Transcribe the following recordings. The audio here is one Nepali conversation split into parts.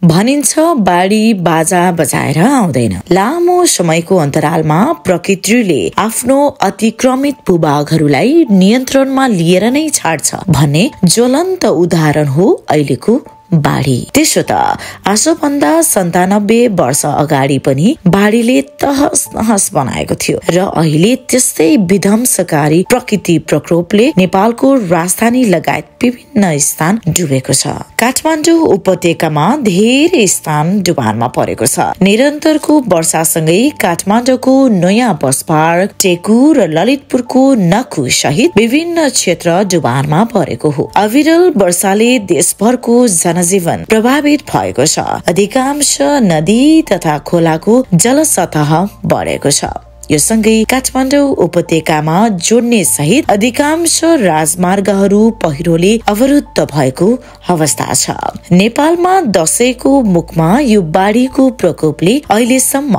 भनिन्छ बाढी बाजा बजाएर आउँदैन। लामो समयको अन्तरालमा प्रकृतिले आफ्नो अतिक्रमित भूभागहरूलाई नियन्त्रणमा लिएर नै छाड्छ भन्ने ज्वलन्त उदाहरण हो अहिलेको बाढी। त्यसो त आजभन्दा 97 वर्ष अगाडि पनि बाढीले तहस नहस बनाएको थियो र अहिले त्यस्तै विध्वंसकारी प्रकृति प्रकोपले नेपालको राजधानी लगायत विभिन्न स्थान डुबेको छ। काठमाडौँ उपत्यकामा धेरै स्थान डुबानमा परेको छ। निरन्तरको वर्षासँगै काठमाडौँको नयाँ बस पार्क, टेकु र ललितपुरको नखु सहित विभिन्न क्षेत्र डुबानमा परेको हो। अविरल वर्षाले देशभरको जनजीवन प्रभावित भएको छ। अधिकांश नदी तथा खोलाको जलसतह बढेको छ। यो सँगै काठमाडौँ उपत्यकामा जोड्ने सहित अधिकांश राजमार्गहरू पहिरोले अवरुद्ध भएको अवस्था छ। नेपालमा दशैंको मुखमा यो बाढीको प्रकोपले अहिलेसम्म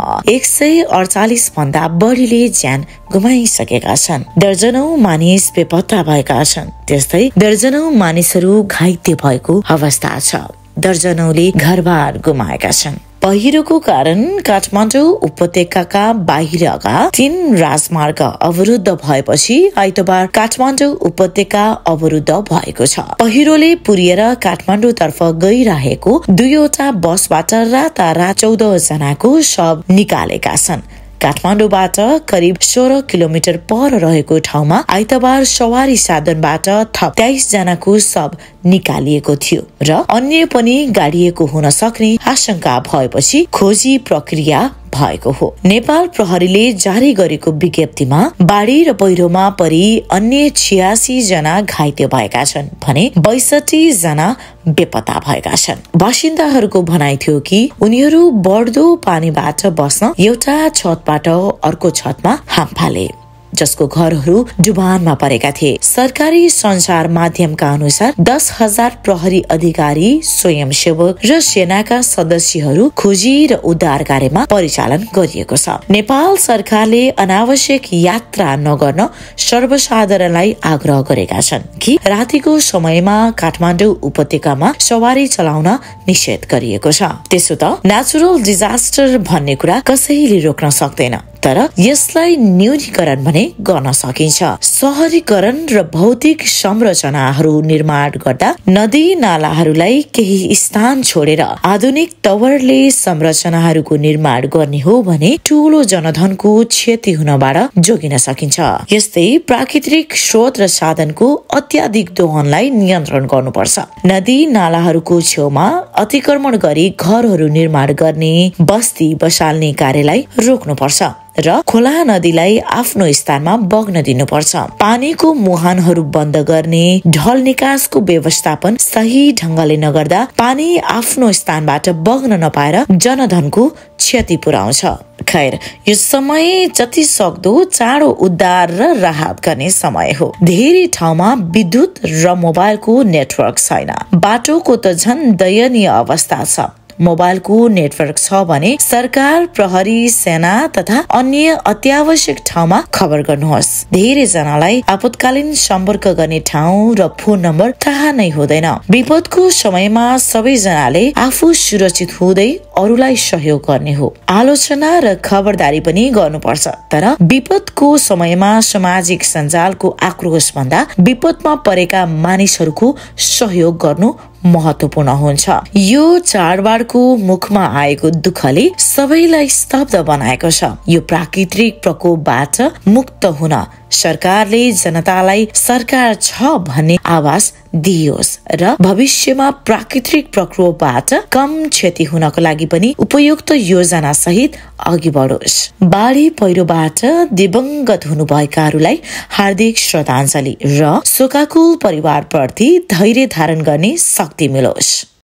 148 भन्दा बढीले ज्यान गुमाइसकेका छन्। दर्जनौं मानिस बेपत्ता भएका छन्। त्यस्तै दर्जनौं मानिसहरू घाइते भएको अवस्था छ। दर्जनौंले घरबार गुमाएका छन्। पहिरोको कारण काठमाडौँ उपत्यकाका बाहिरका 3 राजमार्ग अवरुद्ध भएपछि आइतबार काठमाडौँ उपत्यका अवरुद्ध भएको छ। पहिरोले पुरिएर काठमाडौँ तर्फ गइरहेको 2वटा बसबाट रातारात 14 जनाको शव निकालेका छन्। काठमाडौँबाट करिब 16 किलोमिटर पर रहेको ठाउँमा आइतबार सवारी साधनबाट थप 23 जनाको शव निकालिएको थियो र अन्य पनि गाडिएको हुन सक्ने आशंका भएपछि खोजी प्रक्रिया भएको हो। नेपाल प्रहरीले जारी गरेको विज्ञप्तिमा बाढी र पहिरोमा परि अन्य 86 जना घाइते भएका छन् भने 62 जना बेपत्ता भएका छन्। बासिन्दाहरूको भनाइ थियो कि उनीहरू बढ्दो पानीबाट बस्न एउटा छतबाट अर्को छतमा हाम फाले, जसको घरहरू डुबानमा परेका थिए। सरकारी सञ्चार माध्यमका अनुसार 10,000 प्रहरी अधिकारी, स्वयंसेवक र सेनाका सदस्यहरू खोजी र उद्धार कार्यमा परिचालन गरिएको छ। नेपाल सरकारले अनावश्यक यात्रा नगर्न सर्वसाधारणलाई आग्रह गरेका छन् कि रातिको समयमा काठमाडौँ उपत्यकामा सवारी चलाउन निषेध गरिएको छ। त्यसो त नेचुरल डिजास्टर भन्ने कुरा कसैले रोक्न सक्दैन, तर यसलाई न्यूनीकरण भने गर्न सकिन्छ। शहरीकरण र भौतिक संरचनाहरू निर्माण गर्दा नदी नालाहरूलाई केही स्थान छोडेर आधुनिक तवरले संरचनाहरूको निर्माण गर्ने हो भने ठूलो जनधनको क्षति हुनबाट जोगिन सकिन्छ। यस्तै प्राकृतिक स्रोत र साधनको अत्याधिक दोहनलाई नियन्त्रण गर्नुपर्छ। नदी नालाहरूको छेउमा अतिक्रमण गरी घरहरू निर्माण गर्ने, बस्ती बसाल्ने कार्यलाई रोक्नुपर्छ र खोला नदीलाई आफ्नो स्थानमा बग्न दिनुपर्छ। पानीको मुहानहरू बन्द गर्ने, ढल निकासको व्यवस्थापन सही ढंगले नगर्दा पानी आफ्नो स्थानबाट बग्न नपाएर जनधनको क्षति पुर्याउँछ। खैर, यो समय जति सक्दो चाँडो उद्धार र राहत गर्ने समय हो। धेरै ठाउँमा विद्युत र मोबाइलको नेटवर्क छैन। बाटोको त झन् दयनीय अवस्था छ। मोबाइलको नेटवर्क छ भने सरकार, प्रहरी, सेना तथा अन्य अत्यावश्यक ठाउँमा खबर गर्नुहोस्। धेरै जनालाई आपतकालीन सम्पर्क गर्ने ठाउँ र फोन नम्बर थाहा नै हुँदैन। विपदको समयमा सबैजनाले आफू सुरक्षित हुँदै अरूलाई सहयोग गर्ने हो। आलोचना र खबरदारी पनि गर्नुपर्छ, तर विपदको समयमा सामाजिक सञ्जालको आक्रोश भन्दा विपदमा परेका मानिसहरूको सहयोग गर्नु महत्वपूर्ण हुन्छ। यो चाडबाडको मुखमा आएको दुःखले सबैलाई स्तब्ध बनाएको छ। यो प्राकृतिक प्रकोपबाट मुक्त हुन सरकारले जनतालाई सरकार छ भन्ने आवाज दियोस् र भविष्यमा प्राकृतिक प्रकोपबाट कम क्षति हुनको लागि पनि उपयुक्त योजना सहित अघि बढोस्। बाढी पहिरोबाट दिवंगत हुनुभएकाहरूलाई हार्दिक श्रद्धाञ्जली र शोकाकुल परिवारप्रति धैर्य धारण गर्ने शक्ति मिलोस्।